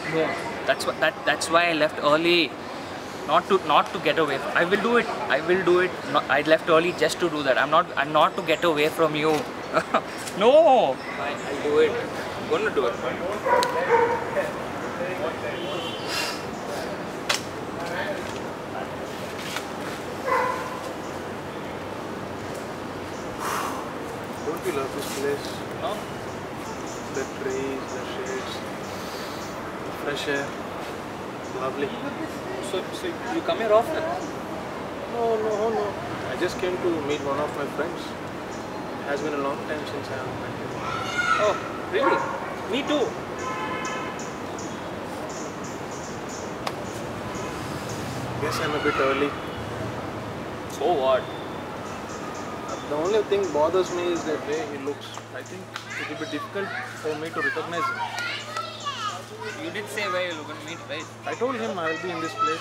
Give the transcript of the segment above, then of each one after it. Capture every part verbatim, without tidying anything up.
No, that's what that that's why I left early. Not to not to get away. I will do it. I will do it. No, I left early just to do that. I'm not I'm not to get away from you. No. I, I'll do it. I'm gonna do it. Don't you love this place? No? The trees, the shades, the fresh air. Lovely. So, so you come here often? No, no, no. I just came to meet one of my friends. It has been a long time since I have met him. Oh, really? Me too. Guess I'm a bit early. So what? The only thing bothers me is the way he looks. I think it will be difficult for me to recognize him. You did say where you're going to meet, right? I told him I will be in this place.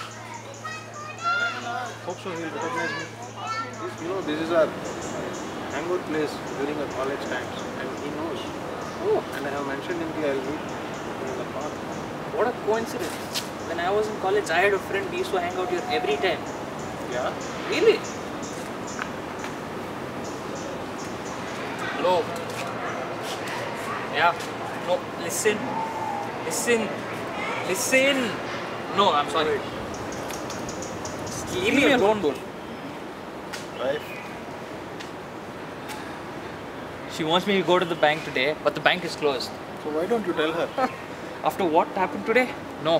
Hope so he'll recognize me. You know, this is our hangout place during our college times, and he knows. Oh, And I have mentioned him that I'll meet him in the park. what a coincidence. When I was in college, I had a friend, we used to hang out here every time. Yeah? Really? Hello? Yeah? No, listen. Listen. Listen. No, I'm sorry. Leave me alone, bro. Right? She wants me to go to the bank today, but the bank is closed. So why don't you tell her? After what happened today? No.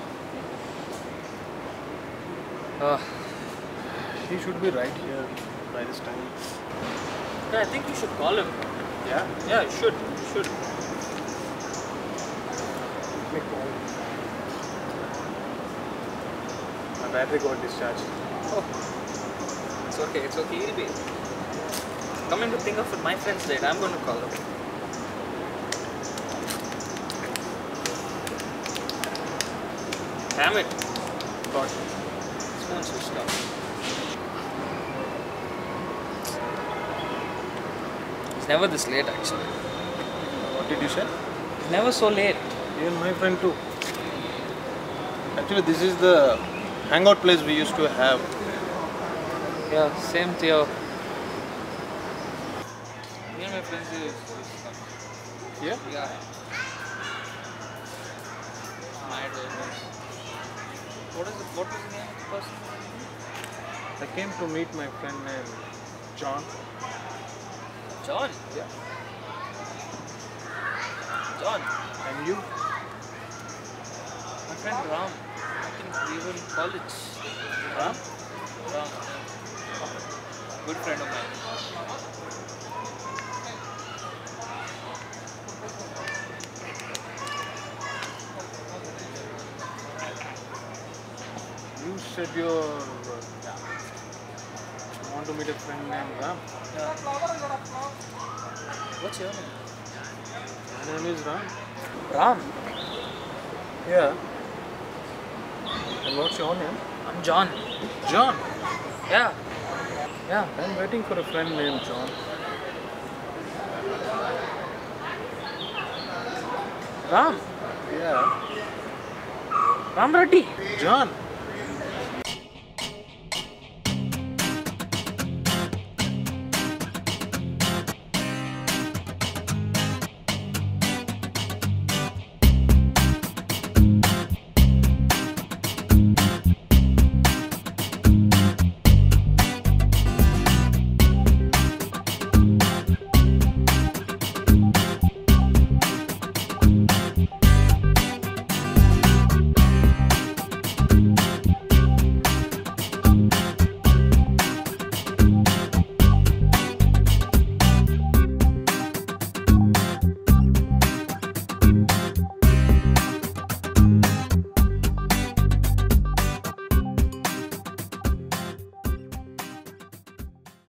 Uh, He should be right here by this time. I think you should call him. Yeah? Yeah, you should. You should. Let me call. My battery got discharged. Oh. It's okay, it's okay. He'll be. Coming to think of it, my friend's late. I'm going to call him. Damn it. Got This phone's switched off. He's never this late, actually. What did you say? He's never so late. Even my friend too. Actually, this is the hangout place we used to have. Yeah, same Theo. Me and my friends used to come. Yeah? Yeah. Mad almost. What is it? What was the name of the person? I came to meet my friend named John. John. Yeah. John. And you? My friend Ram. I think we were in college. Ram? Ram. Good friend of mine. You said you want to meet a friend named Ram. Yeah. What's your name? My name is Ram. Ram. Yeah. And what's your name? I'm John. John. Yeah. Yeah. I'm waiting for a friend named John. Ram. Yeah. Ram Reddy. John.